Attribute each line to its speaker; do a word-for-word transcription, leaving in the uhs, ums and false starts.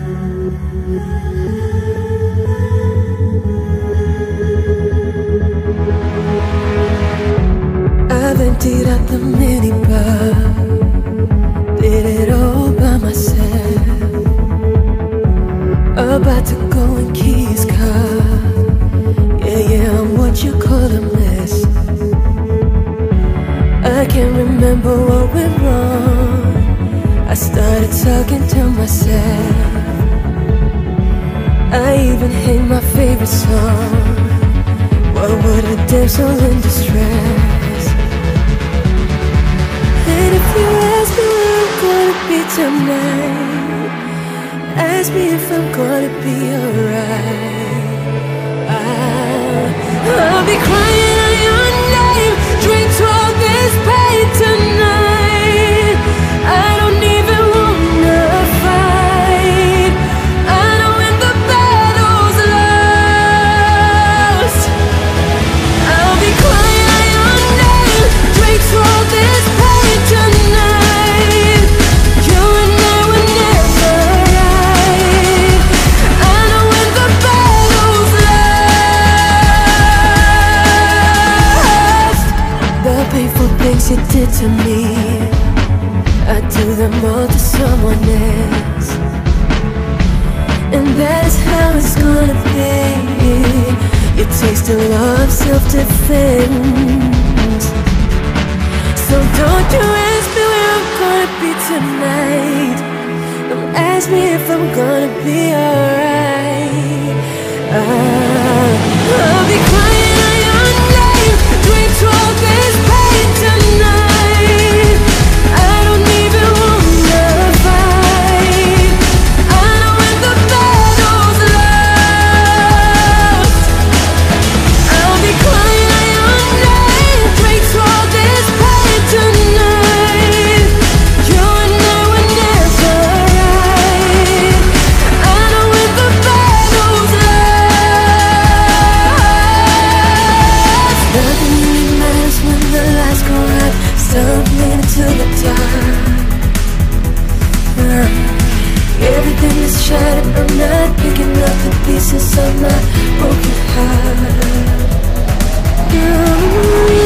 Speaker 1: I've emptied out the minibar, did it all by myself. About to go and key his car. Yeah, yeah, I'm what you call a mess. I can't remember what went wrong. I started talking to myself. I even hate my favorite song. What would a damsel in distress? And if you ask me where I'm gonna be tonight, ask me if I'm gonna be alright. I'll, I'll be crying out your name, drink to all this pain tonight. I don't even wanna fight. I know when the battle's lost. I'll be crying out your name, drink to all this pain tonight. You and I were never right. I know when the battle's lost. The painful things you did to me, I do them all to someone else. And that's how it's gonna be. You taste the law of self-defense. So don't you ask me where I'm gonna be tonight. Don't ask me if I'm gonna be alright. I'll, I'll be crying out your name, drink to all this pain tonight. I don't even wanna fight. I know when the battle's lost. I'll be crying out your name, drink to all this pain tonight. You and I were never right. I know when the battle's lost. Nothing really matters when the lights go out, stumbling into the dark. Uh, Everything is shattered, I'm not picking up the pieces of my broken heart. Uh,